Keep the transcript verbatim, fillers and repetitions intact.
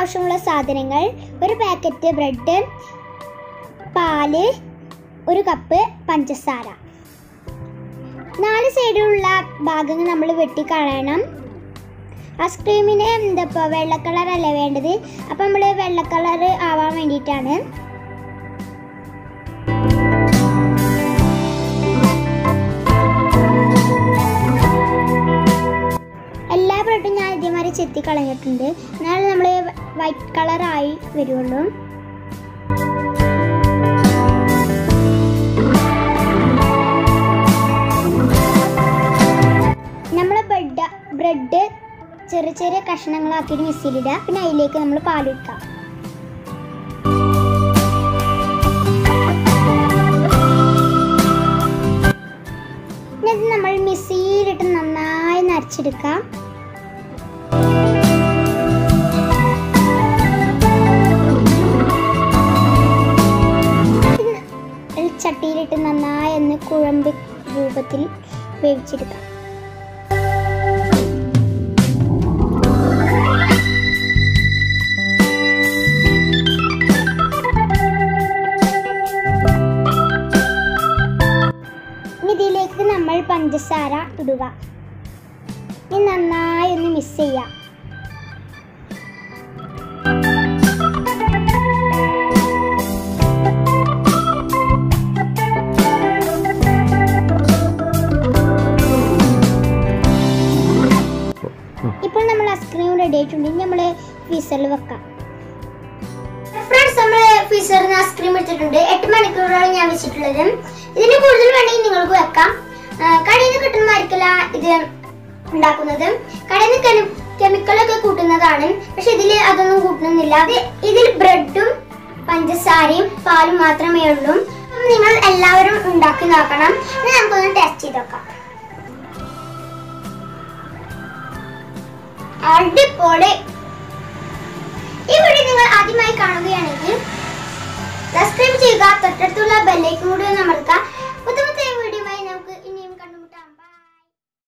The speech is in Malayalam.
ആവശ്യമുള്ള സാധനങ്ങൾ ഒരു പാക്കറ്റ് ബ്രെഡ്, പാല്, ഒരു കപ്പ് പഞ്ചസാര. നാല് സൈഡിലുള്ള ഭാഗങ്ങൾ നമ്മൾ വെട്ടിക്കളയണം. ഐസ്ക്രീമിന് എന്താ വെള്ള കളറല്ല വേണ്ടത്, അപ്പം നമ്മൾ വെള്ള കളർ ആവാൻ വേണ്ടിയിട്ടാണ്. എല്ലാ ബ്രെഡും ഞാൻ ഇതേമാതിരി ചെത്തി കളഞ്ഞിട്ടുണ്ട്, എന്നാലും നമ്മൾ വൈറ്റ് കളറായി വരുള്ളൂ. നമ്മൾ ബ്രെഡ് ബ്രെഡ് ചെറിയ ചെറിയ കഷ്ണങ്ങളാക്കിയിട്ട് മിക്സിയിലിടുക. പിന്നെ അതിലേക്ക് നമ്മൾ പാലൊഴിക്കാം. ഇത് നമ്മൾ മിക്സിയിലിട്ട് നന്നായി നരച്ചെടുക്കാം. ചട്ടിയിലിട്ട് നന്നായി ഒന്ന് കുഴമ്പ് രൂപത്തിൽ വേവിച്ചെടുക്കാം. ഇതിലേക്ക് നമ്മൾ പഞ്ചസാര ഇടുക. ഇനി നന്നായി ഒന്ന് മിക്സ് ചെയ്യാം. ഇപ്പോൾ നമ്മൾ ഐസ്ക്രീം റെഡി ആയിട്ടുണ്ട്. ഇനി നമ്മൾ ഫ്രീസറിൽ വെക്കാം. ഫ്രണ്ട്സ്, നമ്മൾ ഫ്രീസറിൽ നിന്ന് ഐസ്ക്രീം എടുത്തിട്ടുണ്ട്. എട്ട് മണിക്കൂറാണ് ഞാൻ വെച്ചിട്ടുള്ളത്. ഇതിന് കൂടുതൽ വേണമെങ്കിൽ നിങ്ങൾക്ക് വെക്കാം. കടയിൽ നിന്ന് കിട്ടുന്നതായിരിക്കില്ല ഇത് ഉണ്ടാക്കുന്നത്. കടയിൽ നിന്ന് കെമിക്കലൊക്കെ കൂട്ടുന്നതാണ്, പക്ഷെ ഇതിൽ അതൊന്നും കൂട്ടുന്നില്ല. ഇതിൽ ബ്രെഡും പഞ്ചസാരയും പാലും മാത്രമേ ഉള്ളൂ. നിങ്ങൾ എല്ലാവരും ഉണ്ടാക്കി നോക്കണം. ഇനി നമുക്കൊന്ന് ടെസ്റ്റ് ചെയ്ത് നോക്കാം. അടിപൊളി. ഈ വീഡിയോ നിങ്ങൾ ആദ്യമായി കാണുകയാണെങ്കിൽ സബ്സ്ക്രൈബ് ചെയ്യുക, തൊട്ടടുത്തുള്ള ബെല്ലൈക്കൺ കൂടി ഒന്ന് അമർത്തുക.